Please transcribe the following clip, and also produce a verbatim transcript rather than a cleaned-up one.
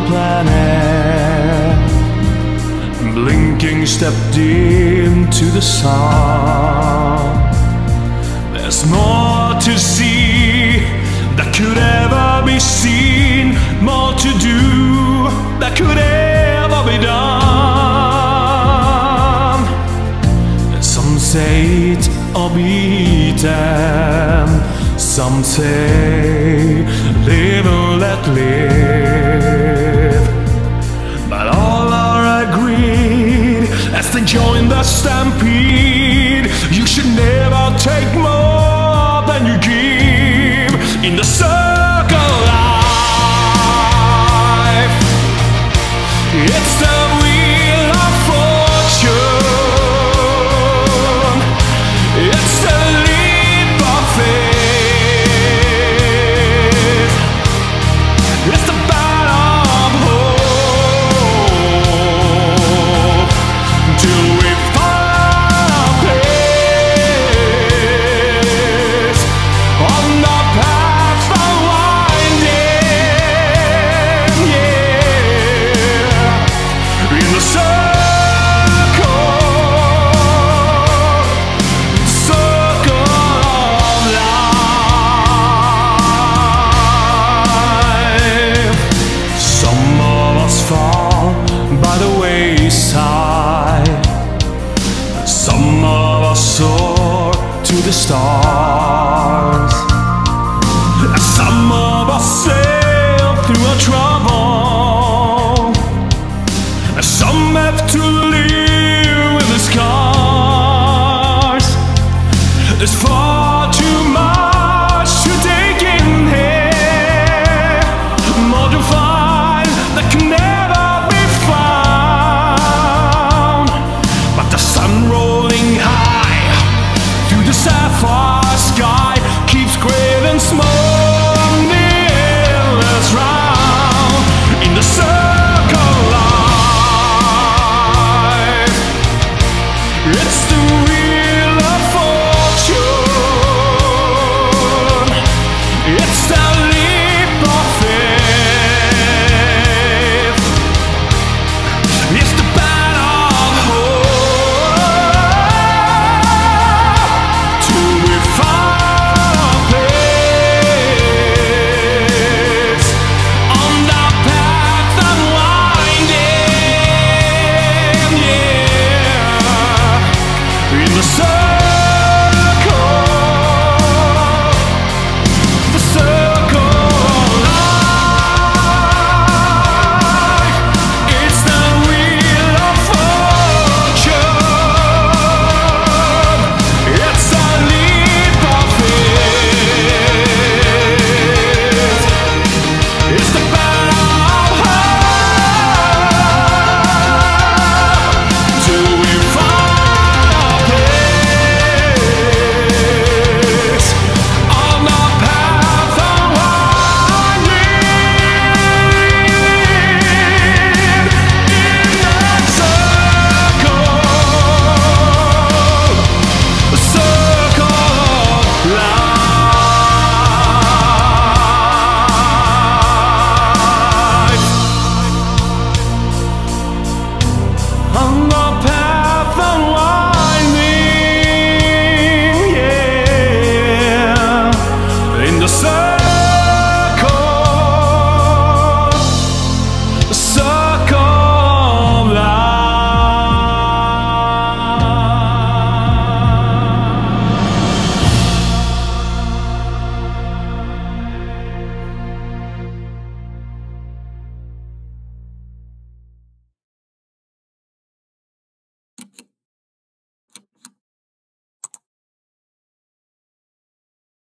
planet, blinking stepped into the sun. There's more to see that could ever be seen, more to do that could ever be done. Some say it or beaten, some say live and let live, but all are agreed as they join the stampede. You should never take more than you give in the circle of life. It's the wheel of fortune, it's the leap of faith, it's the battle of hope, till we find our place on the path of winding, yeah, in the circle, circle of life. Some of us fall by the wayside, some of us soar to the stars.